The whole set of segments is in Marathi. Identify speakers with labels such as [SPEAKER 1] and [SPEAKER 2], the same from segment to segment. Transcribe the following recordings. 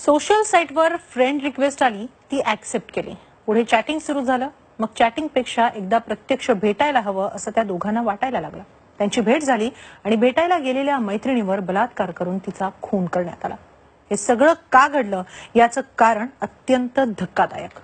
[SPEAKER 1] सोशल साइटवर फ्रेंड रिक्वेस्ट आली, ती ऍक्सेप्ट केली. पुढे चॅटिंग सुरू झालं. मग चॅटिंग पेक्षा एकदा प्रत्यक्ष भेटायला हवं असं त्या दोघांना वाटायला लागलं. त्यांची भेट झाली आणि भेटायला गेलेल्या मैत्रिणीवर बलात्कार करून तिचा खून करण्यात आला. हे सगळं का घडलं याचं कारण अत्यंत धक्कादायक.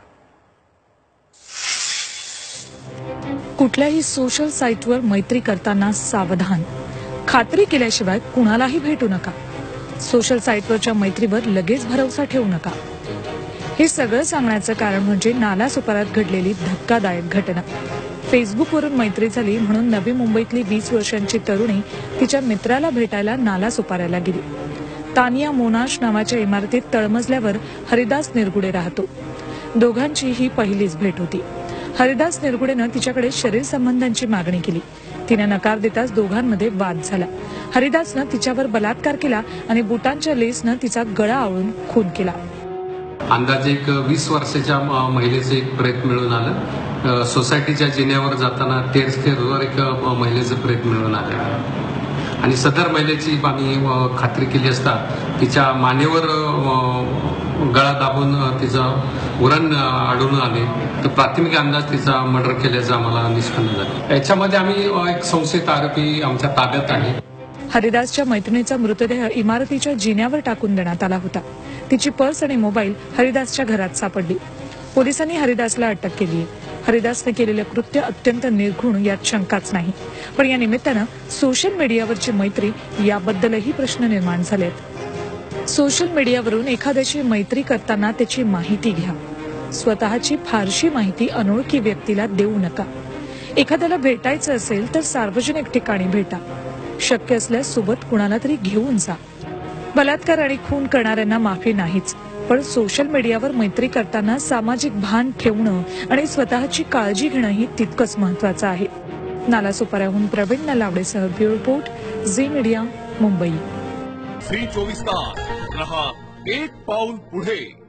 [SPEAKER 2] कुठल्याही सोशल साइटवर मैत्री करताना सावधान. खात्री केल्याशिवाय कुणालाही भेटू नका. सोशल साइटवरच्या मैत्रीवर लगेच भरोसा ठेवू नका. हे सगळं सांगण्याचं कारण म्हणजे नालासोपाऱ्यात घडलेली धक्कादायक घटना. फेसबुकवरून मैत्री झाली म्हणून नवी मुंबईतली 20 वर्षांची तरुणी तिच्या मित्राला भेटायला नालासोपाऱ्याला गेली. तानिया मोनाश नावाच्या इमारतीत तळमजल्यावर हरिदास निरगुडे राहतो. दोघांची ही पहिलीच भेट होती. हरिदास निरगुडेनं तिच्याकडे शरीर संबंधांची मागणी केली. तिने नकार देताच दोघांमध्ये वाद झाला. हरिदासनं तिच्यावर बलात्कार केला आणि बुटांच्या लेसनं तिचा गळा आवळून खून केला.
[SPEAKER 3] अंदाजे 20 वर्षाच्या महिलेचं एक प्रेत मिळून आलं. सोसायटीच्या जिन्यावर जाताना टेरेसवर एक महिलेचं प्रेत मिळून आलं आणि सदर महिलेची आम्ही खात्री केली असता तिच्या मानेवर गळा दाबून तिचं उरण आढळून आले. तर प्राथमिक अंदाज तिचा मर्डर केल्याचं आम्हाला निष्पन्न झालं. याच्यामध्ये आम्ही एक संशयित आरोपी आमच्या ताब्यात आहे.
[SPEAKER 2] हरिदासच्या मैत्रिणीचा मृतदेह इमारतीच्या जिन्यावर टाकून देण्यात आला होता. तिची पर्स आणि मोबाईल हरिदासच्या घरात सापडली. पोलिसांनी हरिदासला अटक केली. हरिदासने केलेलं कृत्य अत्यंत निर्घृण यात शंकाच नाही. पण या निमित्तानं सोशल मीडियावरची मैत्री याबद्दलही प्रश्न निर्माण झालेत. सोशल मीडियावरून एखाद्याशी मैत्री करताना त्याची माहिती घ्या. स्वतःची फारशी माहिती अनोळखी व्यक्तीला देऊ नका. एखाद्याला भेटायचं असेल तर सार्वजनिक ठिकाणी भेटा. शक्य असल्यास सोबत कुणाला तरी घेऊन जा. बलात्कार आणि खून करणाऱ्यांना माफी नाहीच, पण सोशल मीडियावर मैत्री करताना सामाजिक भान ठेवणं आणि स्वतःची काळजी घेणंही तितकंच महत्वाचं आहे. नालासोपाऱ्याहून प्रवीण नलावडेसह bureau report, Zee media, Mumbai.
[SPEAKER 4] Zee 24 तास रहा एक पाऊल पुढे.